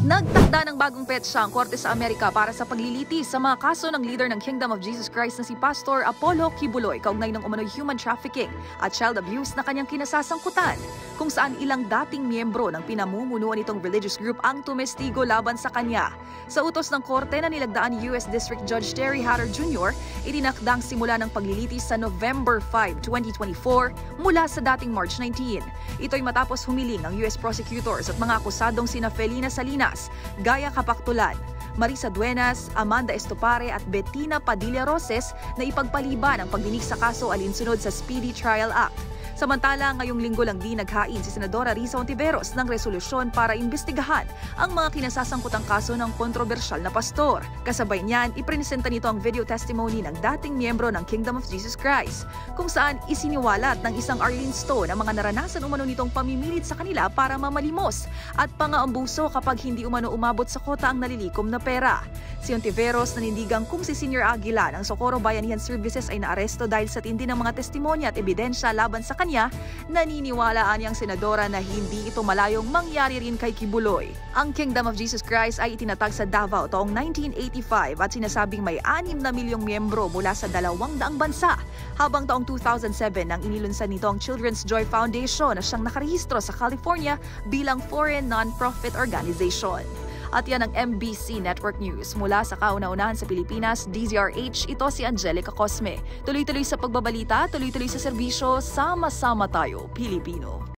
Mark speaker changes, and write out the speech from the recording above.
Speaker 1: Nagtakda ng bagong petsa ang Korte sa Amerika para sa paglilitis sa mga kaso ng leader ng Kingdom of Jesus Christ na si Pastor Apollo Kibuloy kaugnay ng umano'y human trafficking at child abuse na kanyang kinasasangkutan, kung saan ilang dating miyembro ng pinamumunuan nitong religious group ang tumestigo laban sa kanya. Sa utos ng Korte na nilagdaan ni U.S. District Judge Terry Hatter Jr., itinakdang simula ng paglilitis sa November 5, 2024 mula sa dating March 19. Ito'y matapos humiling ang U.S. prosecutors at mga akusadong sina Felina Salinas, Gaya Capactulan, Marisa Duenas, Amanda Estopare at Bettina Padilla Roses na ipagpaliban ang pagdinig sa kaso alinsunod sa Speedy Trial Act. Samantala, ngayong linggo lang din naghain si Senadora Risa Hontiveros ng resolusyon para imbestigahan ang mga kinasasangkutang kaso ng kontrobersyal na pastor. Kasabay niyan, ipresenta nito ang video testimony ng dating miyembro ng Kingdom of Jesus Christ, kung saan isiniwalat ng isang Arlene Stone ang mga naranasan umano nitong pamimilit sa kanila para mamalimos at pangaambuso kapag hindi umano umabot sa kota ang nalilikom na pera. Si Hontiveros nanindigang kung si Senior Aguila ng Socorro Bayanihan Services ay naaresto dahil sa tindi ng mga testimonya at ebidensya laban sa kanya, naniniwalaan niyang senadora na hindi ito malayong mangyari rin kay Kibuloy. Ang Kingdom of Jesus Christ ay itinatag sa Davao taong 1985 at sinasabing may 6 na milyong miyembro mula sa 200 bansa, habang taong 2007 nang inilunsad nito ang Children's Joy Foundation na siyang nakarehistro sa California bilang foreign non-profit organization. At yan ang MBC Network News. Mula sa kauna-unahan sa Pilipinas, DZRH, ito si Angelica Cosme. Tuloy-tuloy sa pagbabalita, tuloy-tuloy sa serbisyo, sama-sama tayo, Pilipino.